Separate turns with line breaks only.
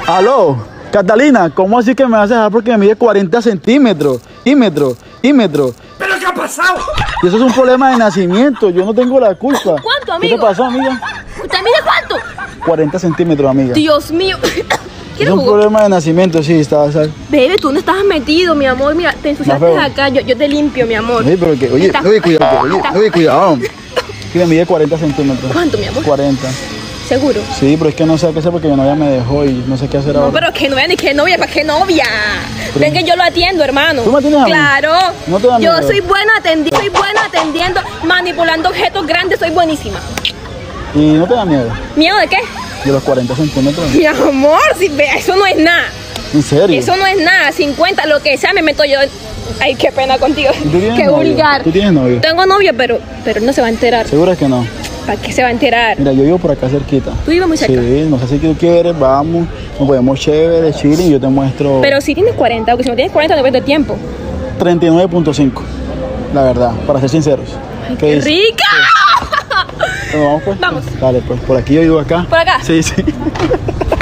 Aló, Catalina, ¿cómo así que me vas a dejar porque me mide 40 centímetros?
¿Pero qué ha pasado?
Y eso es un problema de nacimiento, yo no tengo la culpa.
¿Cuánto, amigo?
¿Qué te pasó, amiga?
¿Usted mide cuánto?
40 centímetros, amiga.
Dios mío.
Es
¿Quieres
un
jugo?
problema de nacimiento, sí, está, ¿sabes?
Bebé, tú no estás metido, mi amor. Mira, te ensuciaste
Más feo.
acá. Yo te limpio, mi amor.
Oye, pero que, oye,
Está-
cuidado,
está-
cuidado. Que me mide 40 centímetros.
¿Cuánto, mi amor?
40.
¿Seguro?
Sí, pero es que no sé qué hacer porque mi novia me dejó y no sé qué hacer
No,
ahora.
pero que novia ni que novia, ¿para qué novia? Ven que yo lo atiendo, hermano.
¿Tú me atiendes a mí?
Claro.
¿No te da
Yo
miedo?
soy buena atendiendo, manipulando objetos grandes, soy buenísima.
¿Y no te da miedo?
¿Miedo de qué?
De los 40 centímetros.
Mi amor, si vea, eso no es nada.
¿En serio?
Eso no es nada. 50, lo que sea, me meto yo. Ay, qué pena contigo.
¿Y tú tienes
Qué
novio?
vulgar.
¿Tú tienes novio?
Tengo novio, pero él no se va a enterar.
¿Segura que no?
¿Para qué se va a enterar?
Mira, yo vivo por acá cerquita.
Tú vives muy cerca.
Sí, no sé si tú quieres, vamos, nos podemos chévere, chile y yo te muestro
Pero si tienes 40, porque si no tienes 40 no pierdes tiempo.
39.5, la verdad, para ser sinceros.
Ay,
¿Qué
qué
dices?
rica.
Bueno, vamos pues.
Vamos.
Dale, pues, por aquí yo vivo acá.
¿Por acá?
Sí, sí.